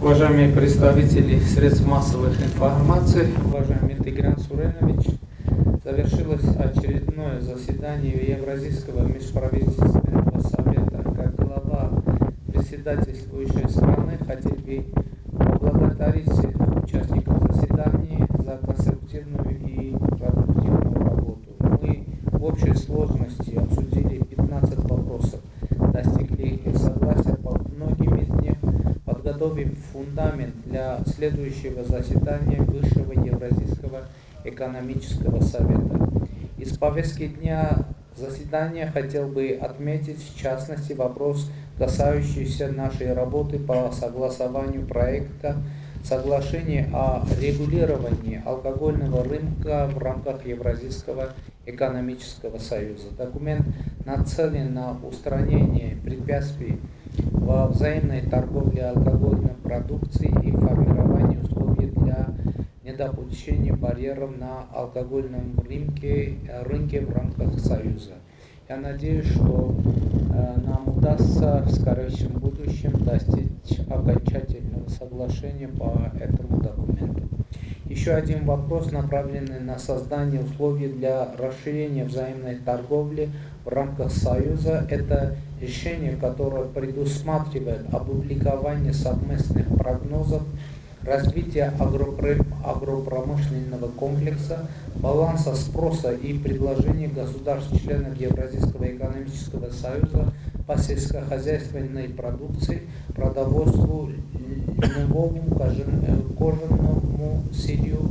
Уважаемые представители средств массовой информации, уважаемый Тигран Суренович, завершилось очередное заседание Евразийского межправительственного совета. Как глава председательствующей страны хотел бы поблагодарить всех участников заседания за конструктивную и продуктивную работу. Мы в общей сложности обсудили 15 вопросов, достигли согласия по многим из них, подготовим фундамент для следующего заседания Высшего Евразийского экономического совета. Из повестки дня заседания хотел бы отметить, в частности, вопрос, касающийся нашей работы по согласованию проекта соглашения о регулировании алкогольного рынка в рамках Евразийского экономического союза. Документ нацелен на устранение препятствий во взаимной торговле алкогольной продукцией и формирование условий для недопущения барьеров на алкогольном рынке в рамках Союза. Я надеюсь, что нам удастся в скорейшем будущем достичь окончательного соглашения по этому документу. Еще один вопрос, направленный на создание условий для расширения взаимной торговли в рамках Союза, это решение, которое предусматривает опубликование совместных прогнозов развития агропромышленного комплекса, баланса спроса и предложения государств-членов Евразийского экономического союза по сельскохозяйственной продукции, продовольству, льновому, кожаному сырью,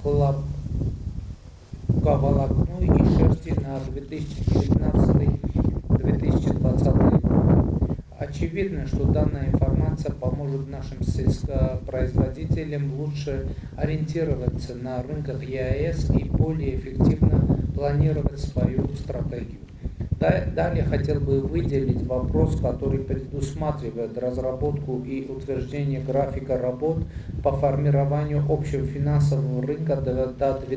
хлопковолокну и шерсти на 2019-2020 год. Очевидно, что данная информация поможет нашим сельскопроизводителям лучше ориентироваться на рынках ЕАЭС и более эффективно планировать свою стратегию. Далее хотел бы выделить вопрос, который предусматривает разработку и утверждение графика работ по формированию общего финансового рынка до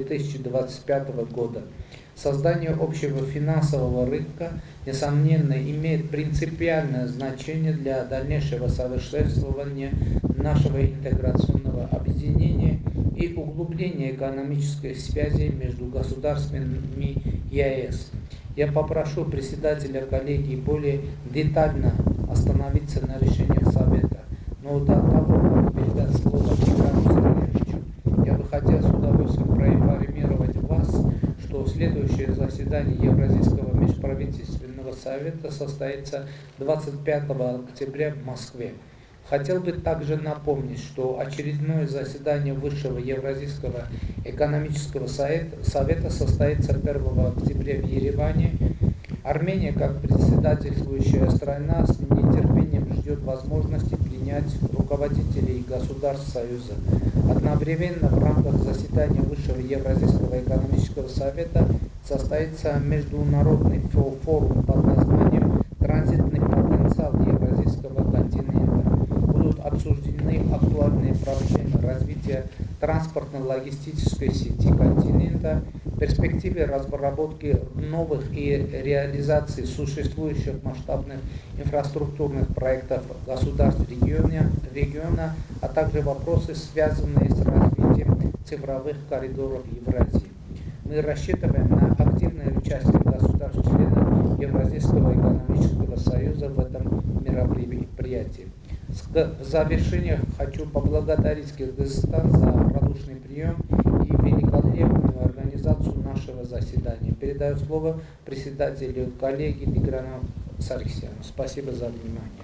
2025 года. Создание общего финансового рынка, несомненно, имеет принципиальное значение для дальнейшего совершенствования нашего интеграционного объединения и углубления экономической связи между государствами ЕАЭС. Я попрошу председателя коллегии более детально остановиться на решениях Совета. Но до того, как передать слово Тиграну Суреновичу, я бы хотел с удовольствием проинформировать вас, что следующее заседание Евразийского межправительственного совета состоится 25 октября в Москве. Хотел бы также напомнить, что очередное заседание Высшего Евразийского экономического совета состоится 1 октября в Ереване. Армения, как председательствующая страна, с нетерпением ждет возможности принять руководителей государств Союза. Одновременно в рамках заседания Высшего Евразийского экономического совета состоится международный форум под названием «Транзитный потенциал Евразийского континента». Будут обсуждены актуальные проблемы развития транспортно-логистической сети континента, перспективы разработки новых и реализации существующих масштабных инфраструктурных проектов государств региона, а также вопросы, связанные с развитием цифровых коридоров Евразии. Мы рассчитываем на активное участие государств-членов Евразийского экономического союза в этом мероприятии. В завершение хочу поблагодарить Кыргызстан за радушный прием и великолепную организацию нашего заседания. Передаю слово председателю коллегии Тиграну Саркисяну. Спасибо за внимание.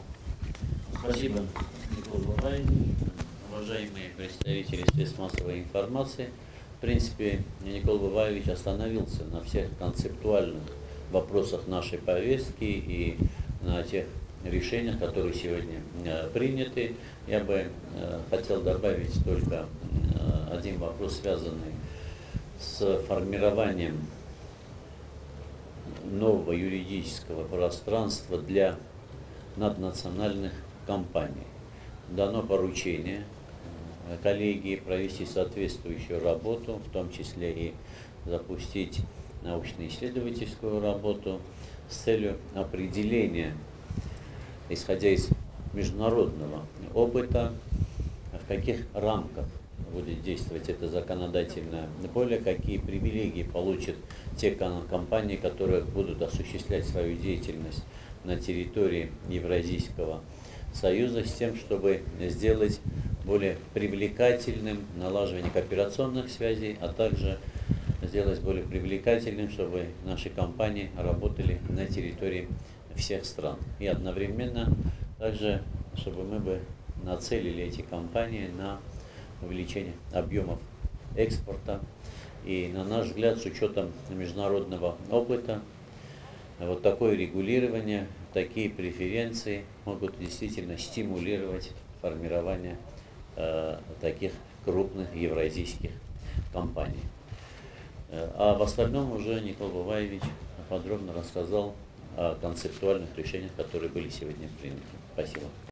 Спасибо, Николай Бабаевич. Уважаемые представители средств массовой информации, в принципе, Николай Бабаевич остановился на всех концептуальных вопросах нашей повестки и на тех решениях, которые сегодня приняты. Я бы хотел добавить только один вопрос, связанный с формированием нового юридического пространства для наднациональных компаний. Дано поручение коллегии провести соответствующую работу, в том числе и запустить научно-исследовательскую работу с целью определения, исходя из международного опыта, в каких рамках будет действовать это законодательное поле, какие привилегии получат те компании, которые будут осуществлять свою деятельность на территории Евразийского Союза, с тем, чтобы сделать более привлекательным налаживание кооперационных связей, а также сделать более привлекательным, чтобы наши компании работали на территории всех стран. И одновременно также, чтобы мы бы нацелили эти компании на увеличение объемов экспорта. И, на наш взгляд, с учетом международного опыта, вот такое регулирование, такие преференции могут действительно стимулировать формирование таких крупных евразийских компаний. А в остальном уже Николай Буваевич подробно рассказал о концептуальных решениях, которые были сегодня приняты. Спасибо.